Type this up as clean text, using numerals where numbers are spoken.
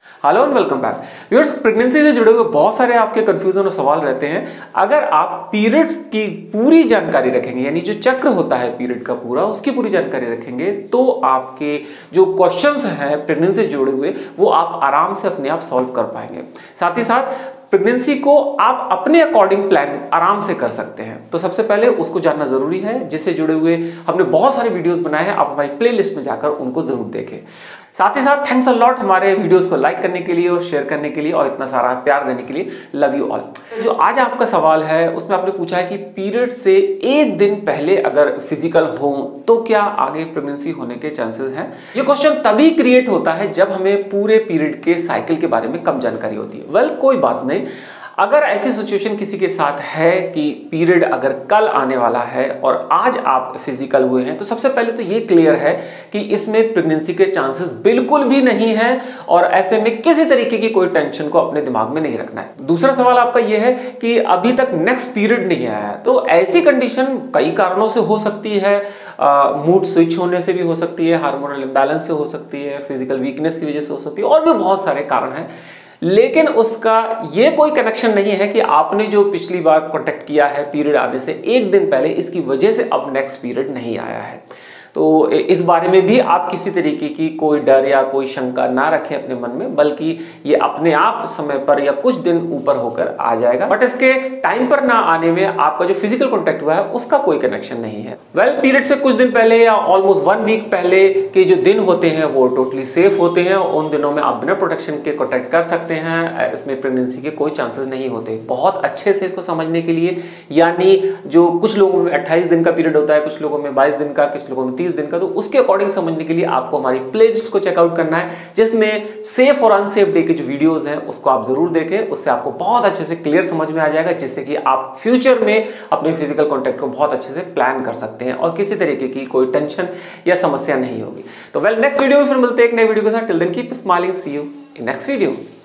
Hello and welcome back viewers. Pregnancy से जुड़े हुए बहुत सारे आपके कंफ्यूजन और सवाल रहते हैं। अगर आप पीरियड्स की पूरी जानकारी रखेंगे, यानी जो चक्र होता है पीरियड का पूरा, उसकी पूरी जानकारी रखेंगे, तो आपके जो क्वेश्चंस हैं प्रेगनेंसी से जुड़े हुए वो आप आराम से अपने आप सॉल्व कर पाएंगे। साथ ही साथ प्रेगनेंसी को आप अपने अकॉर्डिंग प्लान आराम से कर सकते हैं। तो सबसे पहले उसको जानना जरूरी है, जिससे जुड़े हुए हमने बहुत सारे वीडियोस बनाए हैं, आप हमारी प्लेलिस्ट में जाकर उनको जरूर देखें। साथ ही साथ थैंक्स अ लॉट हमारे वीडियोस को लाइक करने के लिए और शेयर करने के लिए और इतना सारा प्यार देने के लिए। Love you all. जो आज आपका सवाल है उसमें आपने पूछा है कि पीरियड से एक दिन पहले अगर फिजिकल हो तो क्या आगे प्रेगनेंसी होने के चांसेस हैं। ये क्वेश्चन तभी क्रिएट होता है जब हमें पूरे पीरियड के साइकिल के बारे में कम जानकारी होती है। वेल, कोई बात नहीं। अगर ऐसी सिचुएशन किसी के साथ है कि पीरियड अगर कल आने वाला है और आज आप फिजिकल हुए हैं, तो सबसे पहले तो ये क्लियर है कि इसमें प्रेगनेंसी के चांसेस बिल्कुल भी नहीं है और ऐसे में किसी तरीके की कोई टेंशन को अपने दिमाग में नहीं रखना है। दूसरा सवाल आपका ये है कि अभी तक नेक्स्ट पीरियड नहीं आया है, तो ऐसी कंडीशन कई कारणों से हो सकती है। मूड स्विच होने से भी हो सकती है, हार्मोनल इंबैलेंस से हो सकती है, फिजिकल वीकनेस की वजह से हो सकती है, और भी बहुत सारे कारण हैं। लेकिन उसका ये कोई कनेक्शन नहीं है कि आपने जो पिछली बार कॉन्टेक्ट किया है पीरियड आने से एक दिन पहले, इसकी वजह से अब नेक्स्ट पीरियड नहीं आया है। तो इस बारे में भी आप किसी तरीके की कोई डर या कोई शंका ना रखें अपने मन में, बल्कि ये अपने आप समय पर या कुछ दिन ऊपर होकर आ जाएगा। बट इसके टाइम पर ना आने में आपका जो फिजिकल कॉन्टेक्ट हुआ है उसका कोई कनेक्शन नहीं है। वेल, पीरियड से कुछ दिन पहले या ऑलमोस्ट 1 वीक पहले के जो दिन होते हैं वो टोटली सेफ होते हैं। उन दिनों में आप बिना प्रोटेक्शन के कॉन्टेक्ट कर सकते हैं। इसमें प्रेगनेंसी के कोई चांसेस नहीं होते। बहुत अच्छे से इसको समझने के लिए, यानी जो कुछ लोगों में 28 दिन का पीरियड होता है, कुछ लोगों में 22 दिन का, कुछ लोगों में 30 दिन का, तो उसके अकॉर्डिंग समझने के लिए आपको हमारी प्लेलिस्ट को चेकआउट करना है, जिसमें सेफ और अनसेफ डे के जो वीडियोस हैं उसको आप जरूर देखें। उससे आपको बहुत अच्छे से क्लियर समझ में आ जाएगा, जिससे कि आप फ्यूचर में अपने फिजिकल कॉन्टेक्ट को बहुत अच्छे से प्लान कर सकते हैं और किसी तरीके की कोई टेंशन या समस्या नहीं होगी। तो वेल, नेक्स्ट वीडियो में फिर मिलते हैं एक नए वीडियो के साथ। Till then keep smiling, see you in next video.